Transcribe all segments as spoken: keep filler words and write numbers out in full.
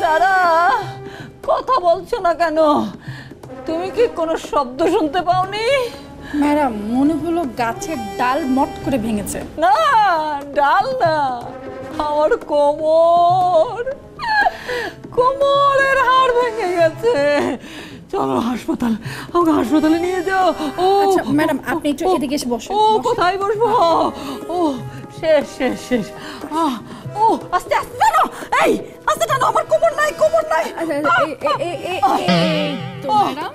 যারা কথা বলছো না কেন? তুমি কি কোনো শব্দ শুনতে পাওনি? ম্যাডাম মনে হলো গাছের ডাল মট করে ভেঙেছে। না, ডাল না, আমার কোমর, কোমরের হাড় ভেঙে গেছে। চলো হাসপাতাল, আমাকে হাসপাতালে নিয়ে যাও। ও আচ্ছা ম্যাডাম আপনি একটু এদিকে এসে বসুন। ও কোথায় বসবো? ও শেষ শেষ শেষ। ও আস্তে আস্তে টানো, এই আস্তে টানো, আমার কোমর নাই, কোমর নাই। তো ম্যাডাম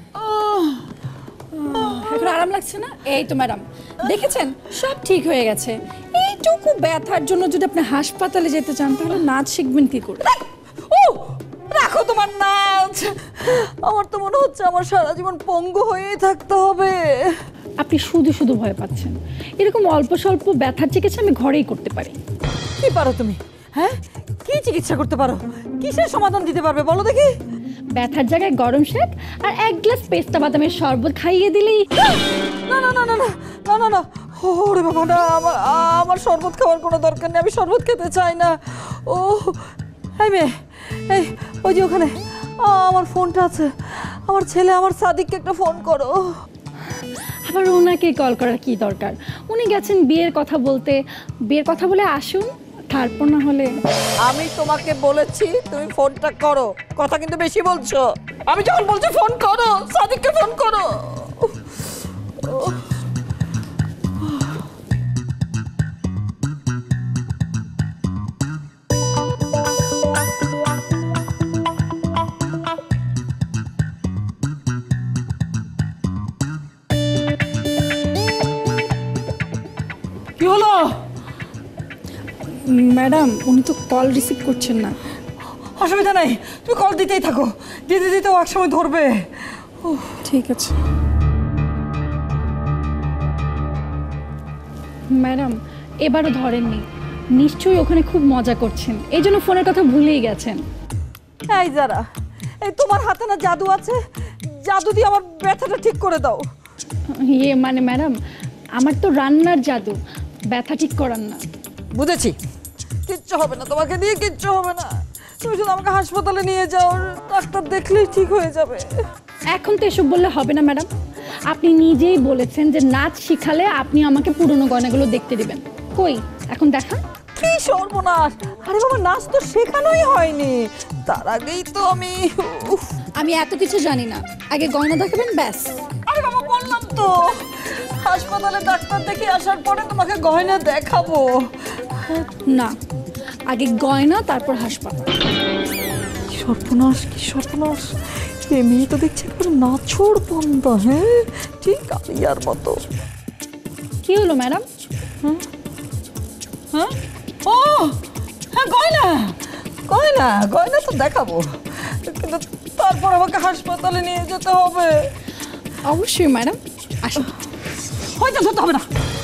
এখন আরাম লাগছে না? এই তো ম্যাডাম দেখেছেন সব ঠিক হয়ে গেছে। এইটুকু ব্যথার জন্য যদি আপনি হাসপাতালে যেতে চান তাহলে নাচ শিখবেন কি করে? ও রাখো তোমার নাচ, আমার তো মনে হচ্ছে আমার সারা জীবন পঙ্গু হয়েই থাকতে হবে। আপনি শুধু শুধু ভয় পাচ্ছেন। এরকম অল্প স্বল্প ব্যথার চিকিৎসা আমি ঘরেই করতে পারি। কি পারো তুমি? হ্যাঁ কি চিকিৎসা করতে পারো? কিসের সমাধান দিতে পারবে বলো দেখি? ব্যথার জায়গায় গরম শেক আর এক গ্লাস পেস্তা বাদামের শরবত খাইয়ে দিলেই। না না না না না না না না, ওরে বাবা না, আমার আমার শরবত খাওয়ার কোনো দরকার নেই, আমি শরবত খেতে চাই না। ও এই মেয়ে, এই ওই যে ওখানে আমার ফোনটা আছে, আমার ছেলে আমার সাদিককে একটা ফোন করো। আবার ওনাকে কল করার কি দরকার? উনি গেছেন বিয়ের কথা বলতে, বিয়ের কথা বলে আসুন, তারপর না হলে। আমি তোমাকে বলেছি তুমি ফোনটা করো, কথা কিন্তু বেশি বলছো। আমি যখন বলছি ফোন করো, সাদিককে ফোন করো। কি হলো? ম্যাডাম উনি তো কল রিসিভ করছেন না। অসুবিধা নাই, তুমি কল দিতেই থাকো, দিতে দিতে ও একসময় ধরবে। ঠিক আছে ম্যাডাম, এবারও ধরেননি, নিশ্চয়ই ওখানে খুব মজা করছেন, এই জন্য ফোনের কথা ভুলেই গেছেন। এই যারা, এই তোমার হাতে না জাদু আছে, জাদু দিয়ে আমার ব্যথাটা ঠিক করে দাও। ইয়ে মানে ম্যাডাম আমার তো রান্নার জাদু, ব্যথা ঠিক করার না। বুঝেছি, কিচ্ছু হবে না, তোমাকে দিয়ে কিচ্ছু হবে না। তুমি শুধু আমাকে হাসপাতালে নিয়ে যাও, ডাক্তার দেখলেই ঠিক হয়ে যাবে। এখন তো এসব বললে হবে না ম্যাডাম, আপনি নিজেই বলেছেন যে নাচ শিখালে আপনি আমাকে পুরনো গয়নাগুলো দেখতে দিবেন। কই এখন দেখান। কি সর্বনাশ! আরে বাবা, নাচ তো শেখানোই হয়নি, তার আগেই তো আমি। আমি এত কিছু জানি না, আগে গয়না দেখাবেন ব্যাস। আরে বাবা বললাম তো, হাসপাতালে ডাক্তার দেখে আসার পরে তোমাকে গয়না দেখাবো। না, আগে গয়না তারপর হাসপাতাল। কি সর্বনাশ, কি সর্বনাশ! এমনি তো দেখছি একবার নাছোড় বন্ধা। হ্যাঁ ঠিক আলিয়ার মতো। কি হলো ম্যাডাম? হ্যাঁ হ্যাঁ ও হ্যাঁ, গয়না গয়না গয়না তো দেখাবো, কিন্তু তারপর আমাকে হাসপাতালে নিয়ে যেতে হবে। অবশ্যই ম্যাডাম, আসুন। হয়তো ধরতে হবে না,